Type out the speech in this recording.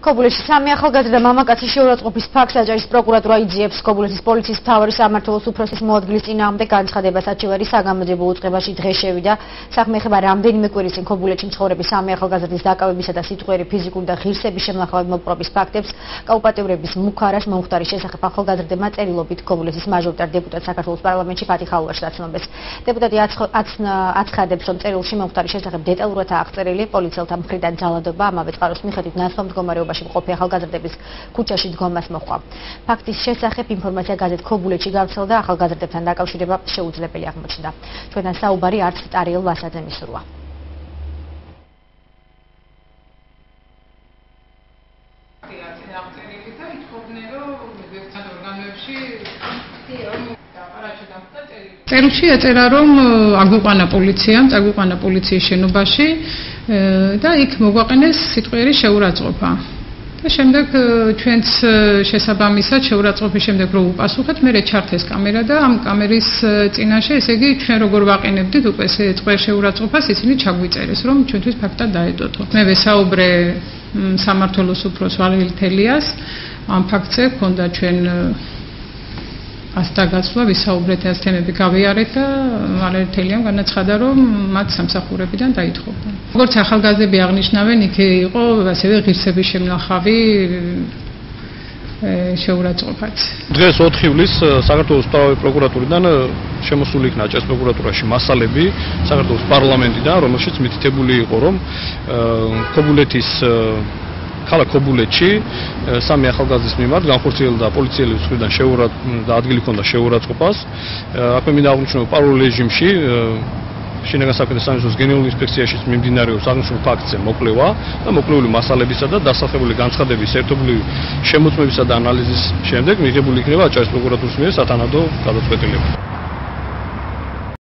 ქობულეთში სამი ახალგაზრდა მამაკაცის შეურაცხყოფის ფაქტს აჭარის პროკურატურა იძიებს. ქობულეთის პოლიციის მთავარი სამმართველოს უფროსის მოადგილის წინააღმდეგ განცხადება საჩივარის საგამოძიებო უწყებაში დღეს შევიდა. საქმე ეხება რამდენიმე კვირის წინ ქობულეთში მცხოვრები სამი ახალგაზრდის დაკავებისა და სიტყვიერი ფიზიკური და ღირსების შემნახავი მოპყრობის ფაქტებს კაუპატიურების მუქარას მომხდარის შესახებ ახალგაზრდებმა წერილობით ქობულეთის მაჟორიტარ დეპუტატ საქართველოს პარლამენტში ფათი ხალუაშს აცნობეს. დეპუტატი აცხადებს, რომ წერილში მომხდარის შესახებ დეტალურად აღწერილი პოლიციელთა მხრიდან ძალადობა ამავე წყაროს მიხედვით ნაცვლად მდგომარეობაში მყოფი ახალგაზრდების ქუჩაში დგომას მოჰყვა. ფაქტის შესახებ ინფორმაცია გაზეთ ქობულეთში გავრცელდა, ახალგაზრდებთან დაკავშირება შეუძლებელი აღმოჩნდა. ჩვენთან საუბარი არც ტარიელ ვასაძე მისურვა. წერილში ეწერა, რომ აგვიყვანა პოლიციამ, წაგვიყვანა პოლიციის შენობაში და იქ მოგვაყენეს სიტყვიერი შეურაცხყოფა. და შემდეგ ჩვენც შესაბამისად შეურაცხყოფის შემდეგ რო უპასუხეთ, მე ჩართეს კამერა და ამ კამერის წინაშე, ესე იგი ჩვენ როგორ ვაყენებდით უკვე სიტყვიერ შეურაცხყოფას, ისინი ჩაგვიწერეს, რომ ჩვენთვის ფაქტად დაედოთო. მე ვესაუბრე სამმართველოს უფროს ვალერი თელიას, ამ ფაქტზე ჰქონდა ჩვენ ასტაგასვლა ვისაუბრეთ ეს თემები გავიარეთ და ვალერი თელიამ განაცხადა, რომ მათ სამსახურებიდან დაითხოვდა. როგორც ახალგაზრდები აღნიშნავენ, იქ იყო ასევე ღირსების შემნახავი შეურაცხყოფაც. დღეს 4 ივლისს საქართველოს მთავარი პროკურატურიდან შემოსული იქნა აჭარის პროკურატურაში მასალები საქართველოს პარლამენტიდან, რომელშიც მითითებული იყო, რომ ქობულეთის ქალაქ ქობულეთში სამი ახალგაზრდის მიმართ განხორციელდა პოლიციელების მხრიდან და ადგილი ჰქონდა შეურაცხყოფას. აქვე მინდა აღვნიშნო, რომ პარალელ რეჟიმში შინაგან საქმეთა სამინისტროს გენერალური ინსპექციაში მიმდინარეობს აღნიშნულ ფაქტზე მოკვლევა და მოკვლეული მასალებისა და დასახელებული განცხადების ერთობლივი შემოწმებისა და ანალიზის შემდეგ მიღებული იქნება აჭარის პროკურატურის მიერ სათანადო გადაწყვეტილება.